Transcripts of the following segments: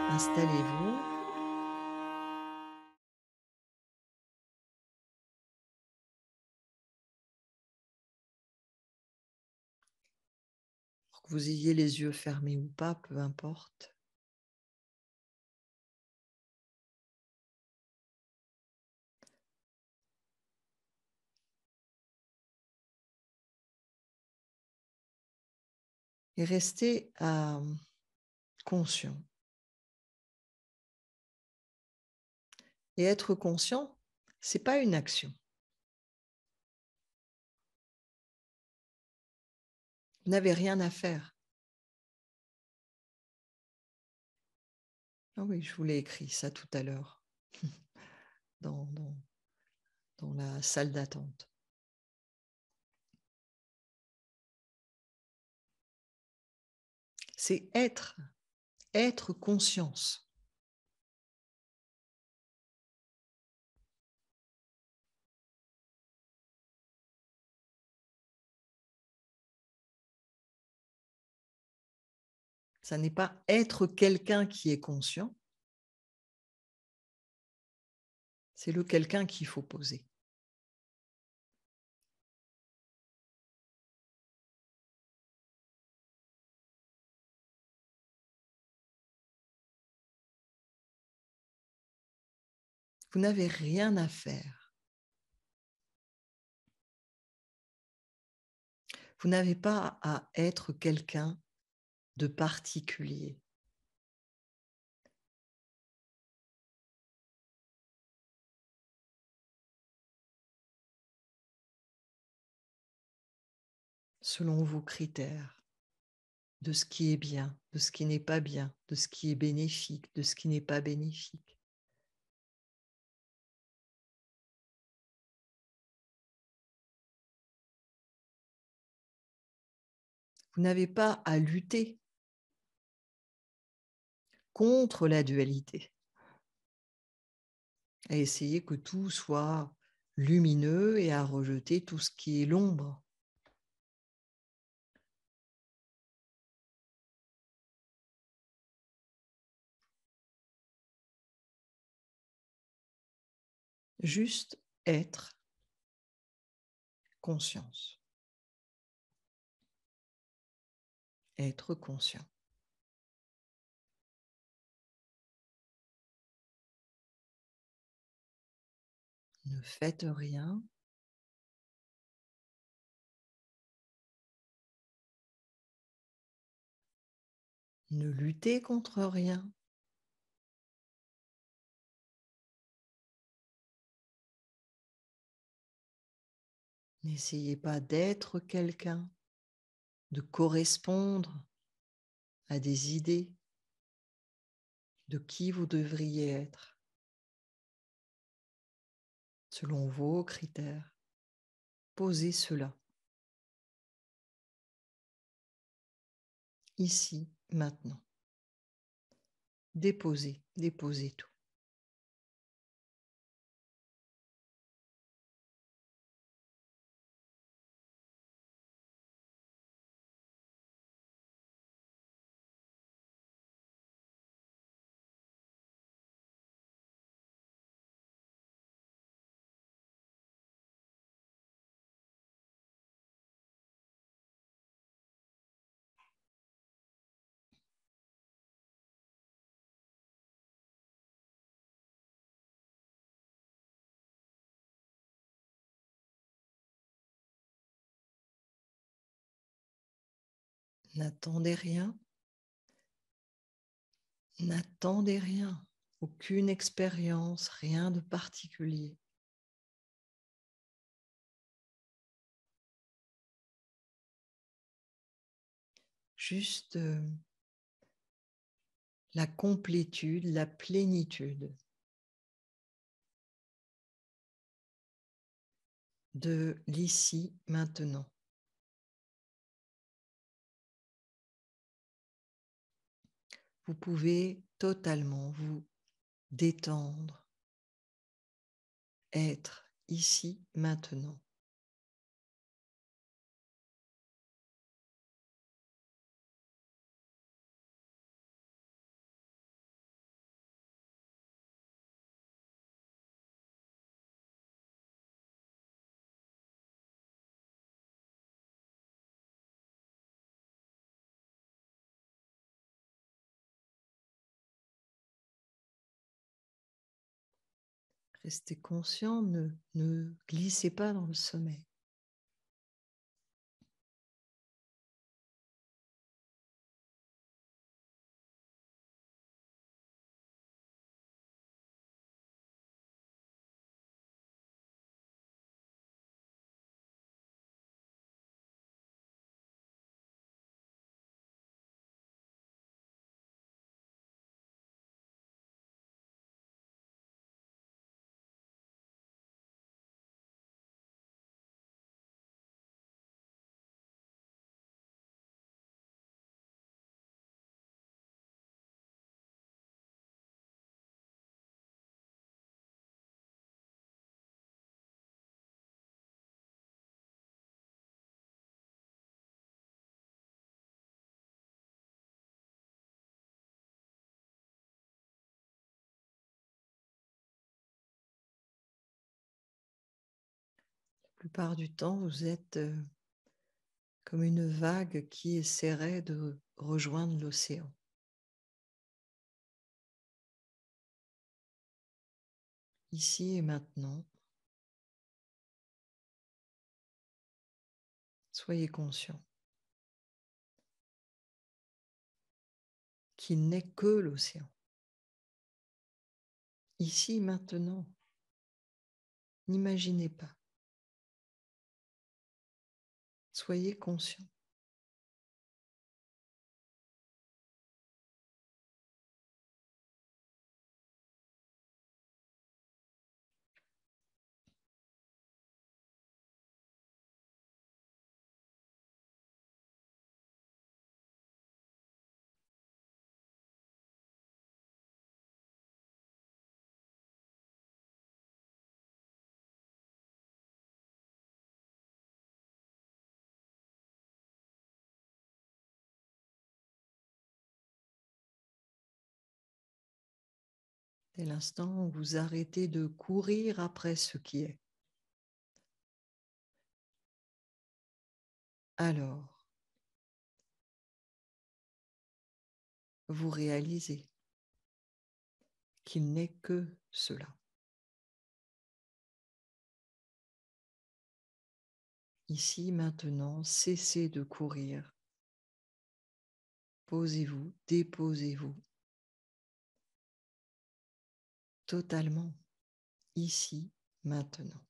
Installez-vous. Pour que vous ayez les yeux fermés ou pas, peu importe. Et restez conscient. Et être conscient, c'est pas une action. Vous n'avez rien à faire. Ah oui, je vous l'ai écrit ça tout à l'heure dans, dans, dans la salle d'attente. C'est être conscience. Ça n'est pas être quelqu'un qui est conscient, c'est le quelqu'un qu'il faut poser. Vous n'avez rien à faire. Vous n'avez pas à être quelqu'un de particulier. Selon vos critères, de ce qui est bien, de ce qui n'est pas bien, de ce qui est bénéfique, de ce qui n'est pas bénéfique. Vous n'avez pas à lutter contre la dualité, à essayer que tout soit lumineux et à rejeter tout ce qui est l'ombre. Juste être conscience. Être conscient. Ne faites rien. Ne luttez contre rien. N'essayez pas d'être quelqu'un, de correspondre à des idées de qui vous devriez être, selon vos critères. Posez cela, ici, maintenant. Déposez tout. N'attendez rien. N'attendez rien. Aucune expérience, rien de particulier. Juste la complétude, la plénitude de l'ici, maintenant. Vous pouvez totalement vous détendre, être ici, maintenant. Restez conscient, ne glissez pas dans le sommeil. La plupart du temps, vous êtes comme une vague qui essaierait de rejoindre l'océan. Ici et maintenant, soyez conscient qu'il n'est que l'océan. Ici, maintenant, n'imaginez pas. Soyez conscient. Dès l'instant où vous arrêtez de courir après ce qui est, alors vous réalisez qu'il n'est que cela. Ici, maintenant, cessez de courir. Posez-vous, déposez-vous. Totalement, ici, maintenant.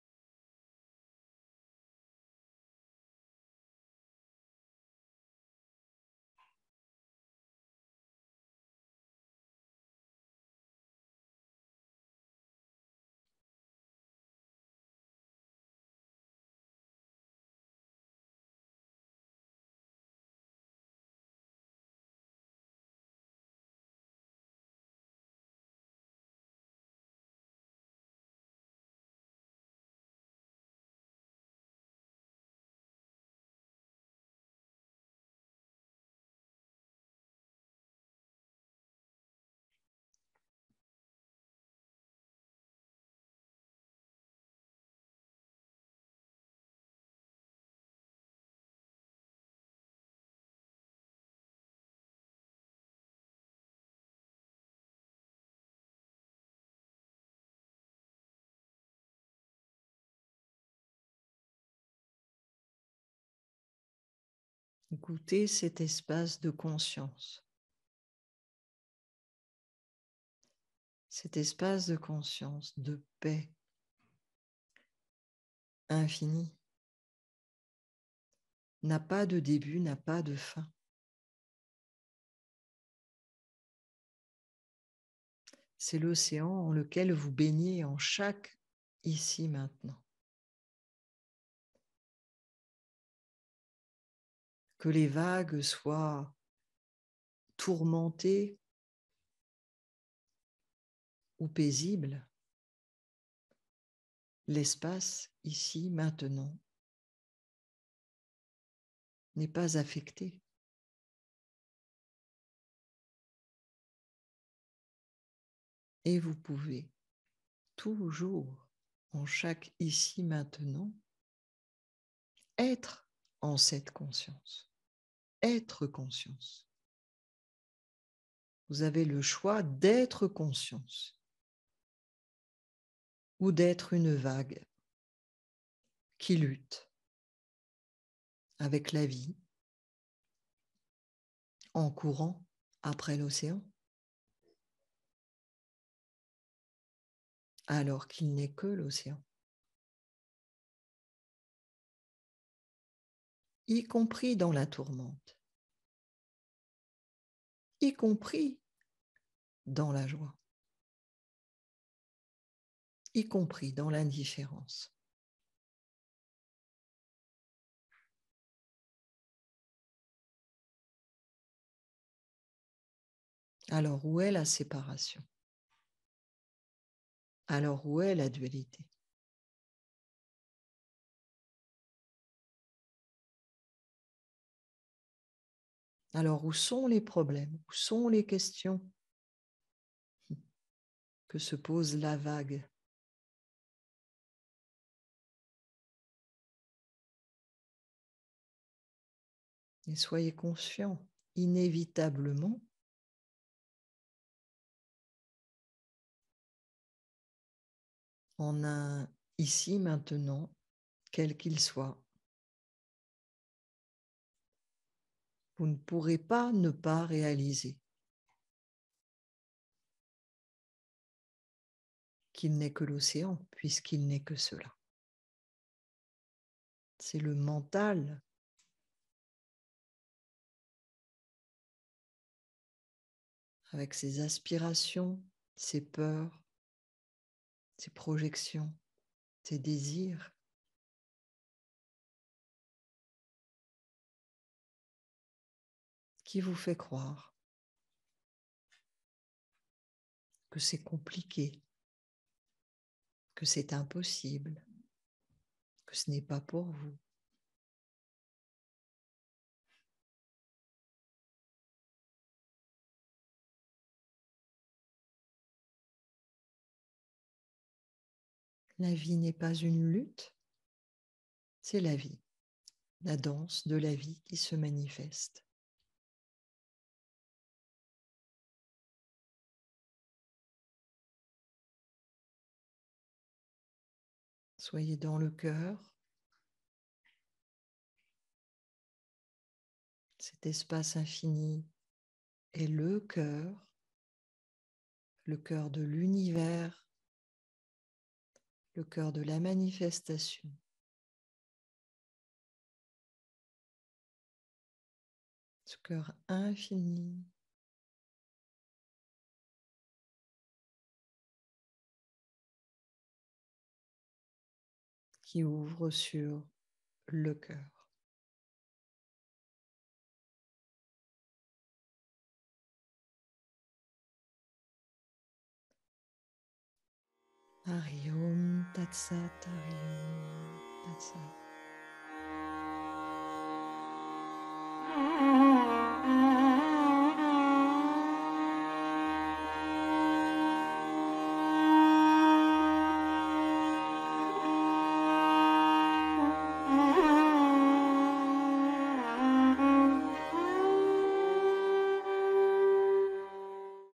Goûtez cet espace de conscience. Cet espace de conscience, de paix infinie, n'a pas de début, n'a pas de fin. C'est l'océan en lequel vous baignez en chaque ici maintenant. Que les vagues soient tourmentées ou paisibles, l'espace ici maintenant n'est pas affecté. Et vous pouvez toujours, en chaque ici maintenant, être en cette conscience, être conscience. Vous avez le choix d'être conscience. ou d'être une vague qui lutte avec la vie en courant après l'océan, alors qu'il n'est que l'océan, y compris dans la tourmente, y compris dans la joie, y compris dans l'indifférence. Alors où est la séparation? Alors où est la dualité? Alors où sont les problèmes? Où sont les questions que se pose la vague? Et soyez conscients, inévitablement, en un ici, maintenant, quel qu'il soit, vous ne pourrez pas ne pas réaliser qu'il n'est que l'océan, puisqu'il n'est que cela. C'est le mental avec ses aspirations, ses peurs, ses projections, ses désirs, qui vous fait croire que c'est compliqué, que c'est impossible, que ce n'est pas pour vous. La vie n'est pas une lutte, c'est la vie, la danse de la vie qui se manifeste. Soyez dans le cœur, cet espace infini est le cœur de l'univers, le cœur de la manifestation. Ce cœur infini qui ouvre sur le cœur. Hari Om Tat Sat, Hari Om Tat Sat.